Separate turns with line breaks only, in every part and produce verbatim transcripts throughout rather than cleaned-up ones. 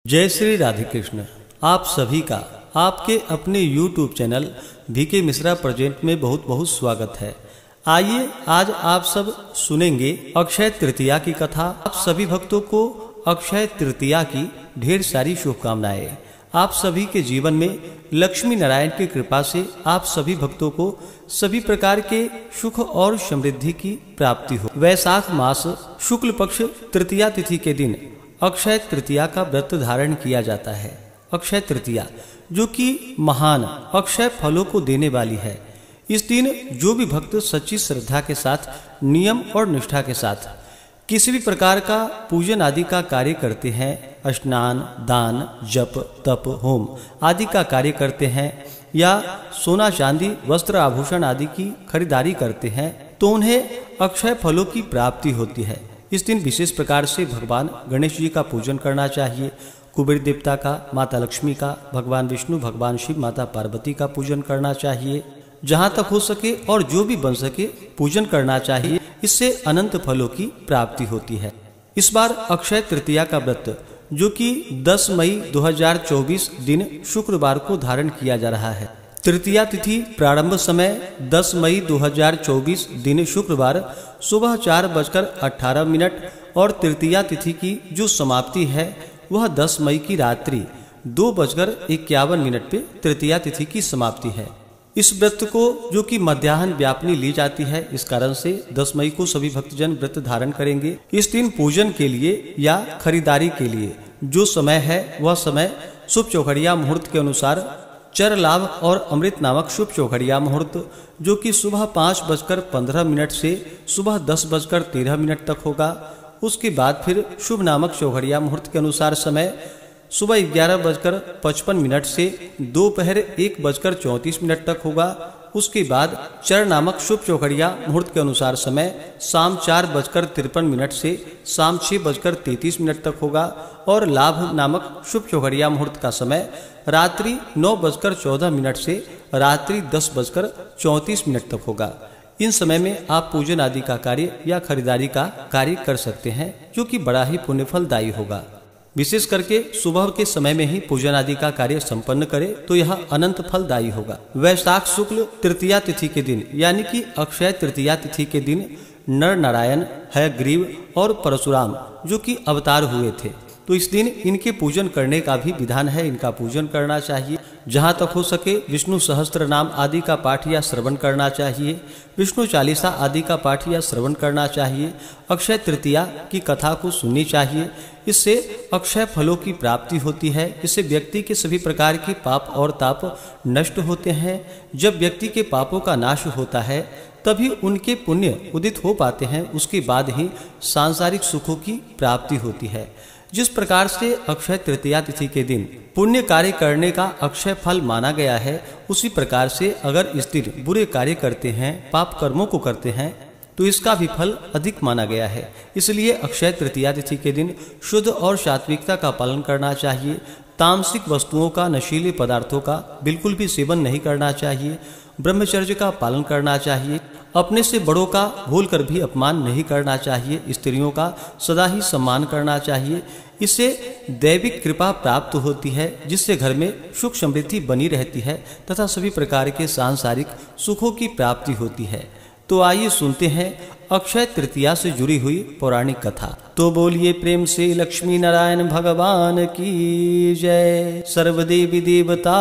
जय श्री राधे कृष्ण। आप सभी का आपके अपने YouTube channel VK Mishra present में बहुत बहुत स्वागत है। आइए आज आप सब सुनेंगे अक्षय तृतीया की कथा। आप सभी भक्तों को अक्षय तृतीया की ढेर सारी शुभकामनाएं। आप सभी के जीवन में लक्ष्मी नारायण की कृपा से आप सभी भक्तों को सभी प्रकार के सुख और समृद्धि की प्राप्ति हो। वैशाख मास शुक्ल पक्ष तृतीया तिथि के दिन अक्षय तृतीया का व्रत धारण किया जाता है। अक्षय तृतीया जो कि महान अक्षय फलों को देने वाली है। इस दिन जो भी भक्त सच्ची श्रद्धा के साथ नियम और निष्ठा के साथ किसी भी प्रकार का पूजन आदि का कार्य करते हैं, स्नान, दान, जप, तप, होम आदि का कार्य करते हैं या सोना चांदी वस्त्र आभूषण आदि की खरीदारी करते हैं, तो उन्हें अक्षय फलों की प्राप्ति होती है। इस दिन विशेष प्रकार से भगवान गणेश जी का पूजन करना चाहिए, कुबेर देवता का, माता लक्ष्मी का, भगवान विष्णु, भगवान शिव, माता पार्वती का पूजन करना चाहिए। जहाँ तक हो सके और जो भी बन सके पूजन करना चाहिए। इससे अनंत फलों की प्राप्ति होती है। इस बार अक्षय तृतीया का व्रत जो कि दस मई दो हज़ार चौबीस दिन शुक्रवार को धारण किया जा रहा है। तृतीया तिथि प्रारंभ समय दस मई दो हज़ार चौबीस दिन शुक्रवार सुबह चार बजकर अठारह मिनट और तृतीया तिथि की जो समाप्ति है वह दस मई की रात्रि दो बजकर इक्यावन मिनट पे तृतीया तिथि की समाप्ति है। इस व्रत को जो कि मध्याह्न व्यापनी ली जाती है, इस कारण से दस मई को सभी भक्तजन व्रत धारण करेंगे। इस दिन पूजन के लिए या खरीदारी के लिए जो समय है वह समय शुभ चौघड़िया मुहूर्त के अनुसार चर लाभ और अमृत नामक शुभ चौघड़िया मुहूर्त जो कि सुबह पाँच बजकर पंद्रह मिनट से सुबह दस बजकर तेरह मिनट तक होगा। उसके बाद फिर शुभ नामक चौघड़िया मुहूर्त के अनुसार समय सुबह ग्यारह बजकर पचपन मिनट से दोपहर एक बजकर चौंतीस मिनट तक होगा। उसके बाद चर नामक शुभ चौघड़िया मुहूर्त के अनुसार समय शाम चार बजकर तिरपन मिनट से शाम छः बजकर तैंतीस मिनट तक होगा और लाभ नामक शुभ चौघड़िया मुहूर्त का समय रात्रि नौ बजकर चौदह मिनट से रात्रि दस बजकर चौंतीस मिनट तक होगा। इन समय में आप पूजन आदि का कार्य या खरीदारी का कार्य कर सकते हैं जो कि बड़ा ही पुण्यफलदायी होगा। विशेष करके सुबह के समय में ही पूजन आदि का कार्य संपन्न करें तो यह अनंत फलदायी होगा। वैशाख शुक्ल तृतीया तिथि के दिन यानी कि अक्षय तृतीया तिथि के दिन नर नारायण, हयग्रीव और परशुराम जो कि अवतार हुए थे, तो इस दिन इनके पूजन करने का भी विधान है। इनका पूजन करना चाहिए। जहाँ तक हो सके विष्णु सहस्त्र नाम आदि का पाठ या श्रवण करना चाहिए। विष्णु चालीसा आदि का पाठ या श्रवण करना चाहिए। अक्षय तृतीया की कथा को सुननी चाहिए। इससे अक्षय फलों की प्राप्ति होती है। इससे व्यक्ति के सभी प्रकार के पाप और ताप नष्ट होते हैं। जब व्यक्ति के पापों का नाश होता है तभी उनके पुण्य उदित हो पाते हैं। उसके बाद ही सांसारिक सुखों की प्राप्ति होती है। जिस प्रकार से अक्षय तृतीया तिथि के दिन पुण्य कार्य करने का अक्षय फल माना गया है, उसी प्रकार से अगर इस दिन बुरे कार्य करते हैं, पाप कर्मों को करते हैं, तो इसका भी फल अधिक माना गया है। इसलिए अक्षय तृतीया तिथि के दिन शुद्ध और सात्विकता का पालन करना चाहिए। तामसिक वस्तुओं का, नशीले पदार्थों का बिल्कुल भी सेवन नहीं करना चाहिए। ब्रह्मचर्य का पालन करना चाहिए। अपने से बड़ों का भूल कर भी अपमान नहीं करना चाहिए। स्त्रियों का सदा ही सम्मान करना चाहिए। इससे दैविक कृपा प्राप्त होती है, जिससे घर में सुख समृद्धि बनी रहती है तथा सभी प्रकार के सांसारिक सुखों की प्राप्ति होती है। तो आइए सुनते हैं अक्षय तृतीया से जुड़ी हुई पौराणिक कथा। तो बोलिए प्रेम से लक्ष्मी नारायण भगवान की जय, सर्वदेवी देवता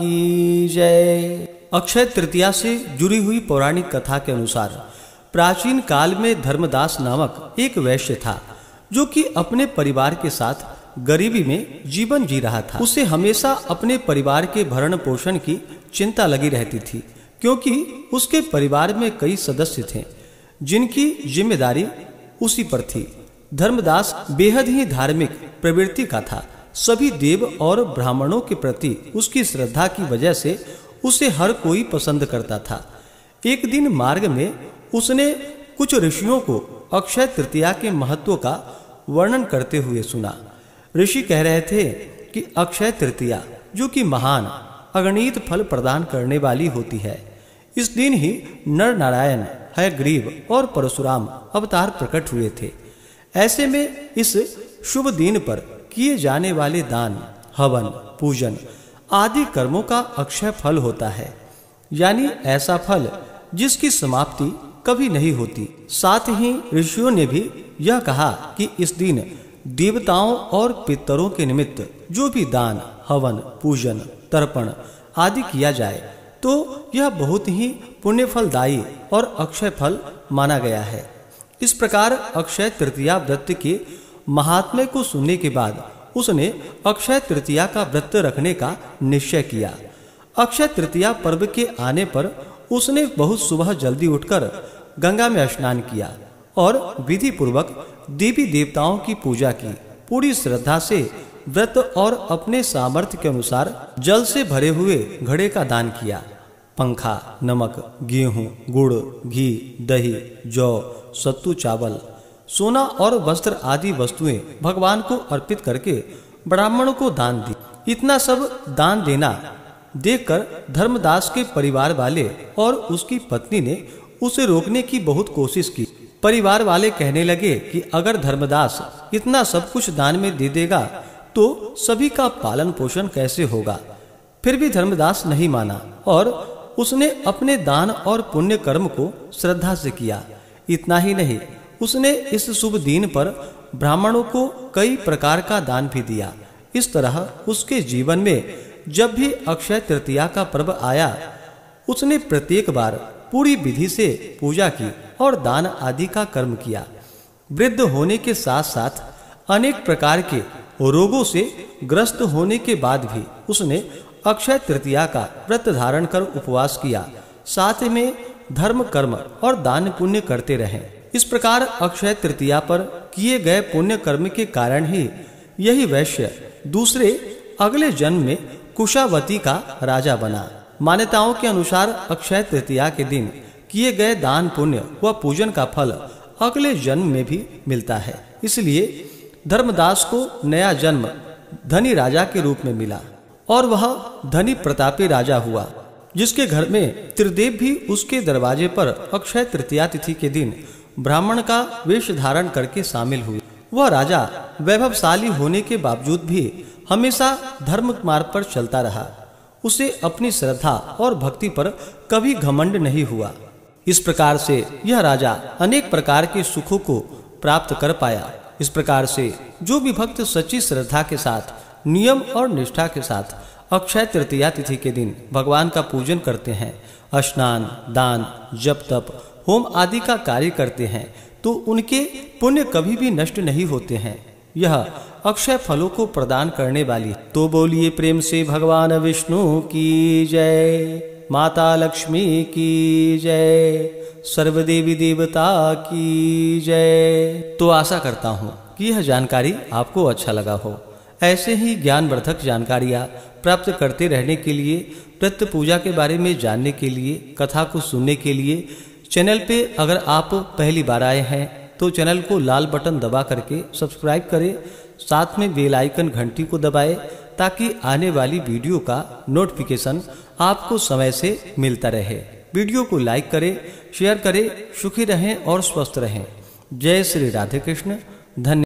की जय। अक्षय तृतीया से जुड़ी हुई पौराणिक कथा के अनुसार प्राचीन काल में धर्मदास नामक एक वैश्य था जो कि अपने परिवार के साथ गरीबी में जीवन जी रहा था। उसे हमेशा अपने परिवार के भरण पोषण की चिंता लगी रहती थी, क्योंकि उसके परिवार में कई सदस्य थे जिनकी जिम्मेदारी उसी पर थी। धर्मदास बेहद ही धार्मिक प्रवृत्ति का था। सभी देव और ब्राह्मणों के प्रति उसकी श्रद्धा की वजह से उसे हर कोई पसंद करता था। एक दिन मार्ग में उसने कुछ ऋषियों को अक्षय तृतीया के महत्व का वर्णन करते हुए सुना। ऋषि कह रहे थे कि अक्षय तृतीया जो कि महान अगणित फल प्रदान करने वाली होती है, इस दिन ही नर नारायण, हयग्रीव और परशुराम अवतार प्रकट हुए थे। ऐसे में इस शुभ दिन पर किए जाने वाले दान, हवन, पूजन आदि कर्मों का अक्षय फल होता है, यानी ऐसा फल जिसकी समाप्ति कभी नहीं होती। साथ ही ऋषियों ने भी यह कहा कि इस दिन देवताओं और पितरों के निमित्त जो भी दान, हवन, पूजन, तर्पण आदि किया जाए तो यह बहुत ही पुण्य फलदायी और अक्षय फल माना गया है। इस प्रकार अक्षय तृतीया व्रत के महात्म्य को सुनने के बाद उसने अक्षय तृतीया का व्रत रखने का निश्चय किया। अक्षय तृतीया पर्व के आने पर उसने बहुत सुबह जल्दी उठकर गंगा में स्नान किया और विधि पूर्वक देवी देवताओं की पूजा की। पूरी श्रद्धा से व्रत और अपने सामर्थ्य के अनुसार जल से भरे हुए घड़े का दान किया। पंखा, नमक, गेहूं, गुड़, घी, दही, जौ, सत्तू, चावल, सोना और वस्त्र आदि वस्तुएं भगवान को अर्पित करके ब्राह्मणों को दान दी। इतना सब दान देना देखकर धर्मदास के परिवार वाले और उसकी पत्नी ने उसे रोकने की बहुत कोशिश की। परिवार वाले कहने लगे कि अगर धर्मदास इतना सब कुछ दान में दे देगा तो सभी का पालन पोषण कैसे होगा। फिर भी धर्मदास नहीं माना और उसने अपने दान और पुण्य कर्म को श्रद्धा से किया। इतना ही नहीं, उसने इस शुभ दिन पर ब्राह्मणों को कई प्रकार का दान भी दिया। इस तरह उसके जीवन में जब भी अक्षय तृतीया का पर्व आया उसने प्रत्येक बार पूरी विधि से पूजा की और दान आदि का कर्म किया। वृद्ध होने के साथ साथ अनेक प्रकार के रोगों से ग्रस्त होने के बाद भी उसने अक्षय तृतीया का व्रत धारण कर उपवास किया। साथ में धर्म, कर्म और दान पुण्य करते रहे। इस प्रकार अक्षय तृतीया पर किए गए पुण्य कर्म के कारण ही यही वैश्य दूसरे अगले जन्म में कुशावती का राजा बना। मान्यताओं के अनुसार अक्षय तृतीया के दिन किए गए दान, पुण्य व पूजन का फल अगले जन्म में भी मिलता है। इसलिए धर्मदास को नया जन्म धनी राजा के रूप में मिला और वह धनी प्रतापी राजा हुआ, जिसके घर में त्रिदेव भी उसके दरवाजे पर अक्षय तृतीया तिथि के दिन ब्राह्मण का वेश धारण करके शामिल हुए। वह राजा वैभवशाली होने के बावजूद भी हमेशा धर्म मार्ग पर चलता रहा। उसे अपनी श्रद्धा और भक्ति पर कभी घमंड नहीं हुआ। इस प्रकार से यह राजा अनेक प्रकार के सुखों को प्राप्त कर पाया। इस प्रकार से जो भी भक्त सच्ची श्रद्धा के साथ, नियम और निष्ठा के साथ अक्षय तृतीया तिथि के दिन भगवान का पूजन करते हैं, स्नान, दान, जप, तप, होम आदि का कार्य करते हैं तो उनके पुण्य कभी भी नष्ट नहीं होते हैं। यह अक्षय फलों को प्रदान करने वाली। तो बोलिए प्रेम से भगवान विष्णु की जय, माता लक्ष्मी की जय, सर्वदेवी देवता की जय। तो आशा करता हूँ कि यह जानकारी आपको अच्छा लगा हो। ऐसे ही ज्ञानवर्धक जानकारियाँ प्राप्त करते रहने के लिए, व्रत पूजा के बारे में जानने के लिए, कथा को सुनने के लिए चैनल पे अगर आप पहली बार आए हैं तो चैनल को लाल बटन दबा करके सब्सक्राइब करें। साथ में बेल आइकन घंटी को दबाएं ताकि आने वाली वीडियो का नोटिफिकेशन आपको समय से मिलता रहे। वीडियो को लाइक करें, शेयर करें। सुखी रहें और स्वस्थ रहें। जय श्री राधे कृष्ण। धन्यवाद।